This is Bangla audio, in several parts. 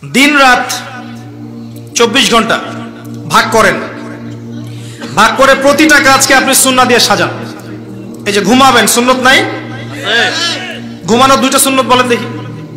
দিন রাত 24 ঘন্টা ভাগ করেন, ভাগ করে প্রতিটা কাজকে আপনি সুন্নাহ দিয়ে সাজান। এই যে ঘুমাবেন, সুন্নত নাই? ঘুমানোর দুইটা সুন্নত বলেন দেখি।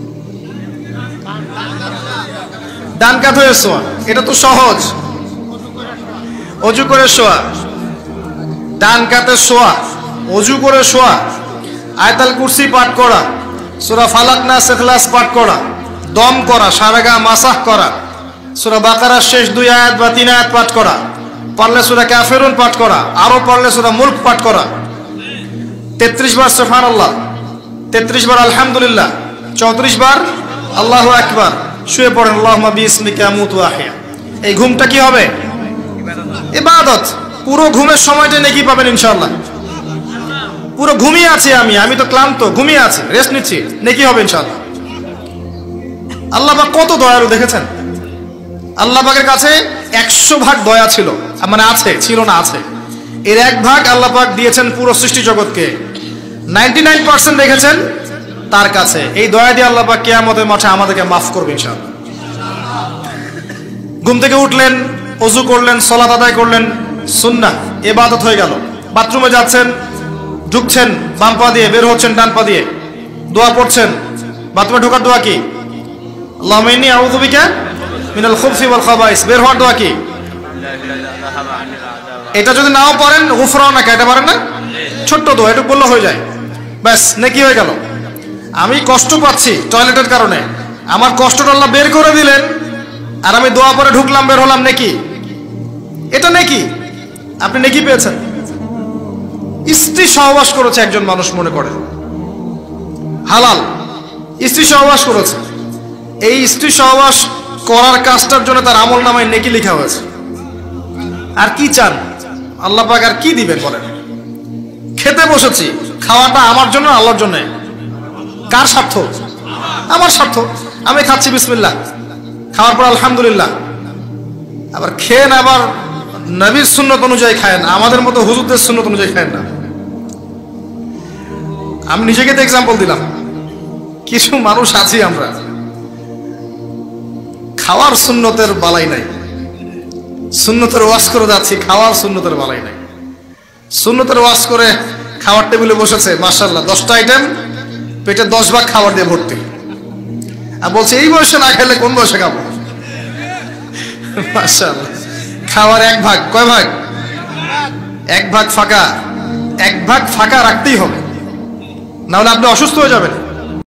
ডান কাত হয়ে শোয়া, এটা তো সহজ। অজু করে শোয়া, ডান কাতে শোয়া, অজু করে শোয়া, আয়াতুল কুরসি পাঠ করা, সূরা ফালাক নাস ইখলাস পাঠ করা, দম করা, সারা গা মাসাহ করা, সূরা বাকারার শেষ 2 আয়াত বা 3 আয়াত পাঠ করা, পারলে সূরা কাফিরুন পাঠ করা, আরো পারলে সূরা মুলক পাঠ করা, 33 বার সুবহানাল্লাহ, 33 বার আলহামদুলিল্লাহ, 34 বার আল্লাহু আকবার, শুয়ে পড়েন আল্লাহুম্মা বিইসমিকা আমুতু ওয়া আহইয়া। এই ঘুমটা কি হবে? ইবাদত। পুরো ঘুমের সময়টা নেকি পাবেন ইনশাআল্লাহ। পুরো ঘুমিয়ে আছি আমি তো ক্লান্ত, ঘুমিয়ে আছি, রেস্ট নিচ্ছি, নেকি হবে ইনশাআল্লাহ। আল্লাহ পাক কত দয়ালু দেখেছেন। আল্লাহ পাকের কাছে 100 ভাগ দয়া ছিল, মানে আছে, ছিল না আছে। এর 1 ভাগ আল্লাহ পাক দিয়েছেন পুরো সৃষ্টি জগৎকে, 99% রেখেছেন তার কাছে। এই দয়া দিয়ে আল্লাহ পাক কিয়ামতের মাঠে আমাদেরকে মাফ করবে ইনশাআল্লাহ। ঘুম থেকে উঠলেন, ওযু করলেন, সালাত আদায় করলেন, সুন্নাহ ইবাদত হয়ে গেল। বাথরুমে যাচ্ছেন, ঢুকছেন বাম পা দিয়ে, বের হচ্ছেন ডান পা দিয়ে, দোয়া পড়ছেন। বাথরুমে ঢোকার দোয়া কি? আল্লাহুম্মা ইন্নী আউযু বিকা মিনাল খুবসি ওয়াল খাবাইস। বের হওয়ার দোয়া কি? এটা যদি নাও পারেন গুফরানাকা, এটা পারেন না? ছোট্ট দোয়া, এটা বললে হয়ে যায়, ব্যাস নেকি হয়ে গেল। আমি কষ্ট পাচ্ছি টয়লেটের কারণে, আমার কষ্টটা আল্লাহ বের করে দিলেন, আর আমি দোয়া পরে ঢুকলাম, বের হলাম, নেকি। এটা নেকি, আপনি নেকি পেয়েছেন। স্ত্রী সহবাস করেছে একজন মানুষ, মনে করে হালাল, স্ত্রী সহবাস করেছে, এই স্ত্রী সহবাস করার কাজটার জন্য তার আমল নামায় নেকি লেখা হয়েছে। আর কি চান আল্লাহ পাক, আর কি দিবেন বলেন? খেতে বসেছি, খাওয়াটা আমার জন্য, আল্লাহর জন্য। কার স্বার্থ? আমার স্বার্থ। আমি খাচ্ছি বিসমিল্লাহ, খাওয়ার পর আলহামদুলিল্লাহ। আবার খেয়েন, আবার নবীর সুন্নত অনুযায়ী খায়েন, আমাদের মতো হুজুরদের সুন্নত অনুযায়ী খায়েন না। আমি নিজেকে তো এক্সাম্পল দিলাম। কিছু মানুষ আছি আমরা, খাওয়ার সুন্নতের বালাই নাই, সুন্নতের ওয়াজ করে যাচ্ছি, খাওয়ার সুন্নতের বালাই নাই। সুন্নতের ওয়াজ করে খাওয়ার টেবিলে বসেছে, মাশাআল্লাহ 10টা আইটেম, পেটে 10 ভাগ খাবার দিয়ে ভর্তি, আর বলছে এই বয়সে না খেলে কোন বয়সে খাবো? মাশাআল্লাহ, খাওয়ার 1 ভাগ, কয় ভাগ? 1 ভাগ ফাঁকা। 1 ভাগ ফাঁকা রাখতেই হবে, না হলে আপনি অসুস্থ হয়ে যাবেন।